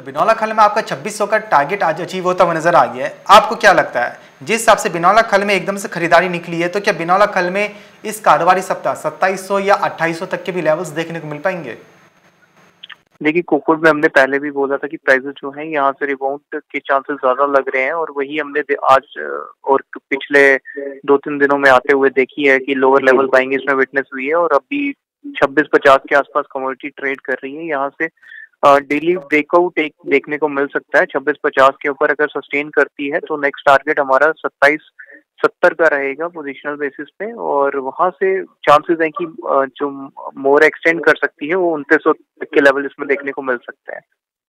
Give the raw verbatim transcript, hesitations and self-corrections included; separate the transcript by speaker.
Speaker 1: बिनौला खल में आपका छब्बीस सौ का टारगेट आज अचीव होता हुआ नजर आ गया है। आपको क्या लगता है, जिस हिसाब से बिनौला खल में एकदम से खरीदारी निकली है, तो क्या बिनौला खल में इस कारोबारी सप्ताह सत्ताईस सौ या अट्ठाईस सौ तक के भी लेवल्स देखने को मिल पाएंगे?
Speaker 2: देखिए, कोकोड में हमने पहले भी बोला था कि प्राइसेस जो हैं यहाँ से रिबाउंड के चांसेस ज़्यादा लग रहे हैं और वही हमने आज और पिछले दो तीन दिनों में आते हुए देखी है कि लोअर लेवल बाइंग इसमें विटनेस हुई है और अभी छब्बीस पचास के आसपास कमोडिटी ट्रेड कर रही है। यहाँ से डेली ब्रेकआउट एक देखने को मिल सकता है छब्बीस पचास के ऊपर। अगर सस्टेन करती है तो नेक्स्ट टारगेट हमारा सत्ताईस सत्तर का रहेगा पोजिशनल बेसिस पे और वहां से चांसेस हैं कि जो मोर एक्सटेंड कर सकती है वो उनतीस सौ के लेवल इसमें देखने को मिल सकते हैं।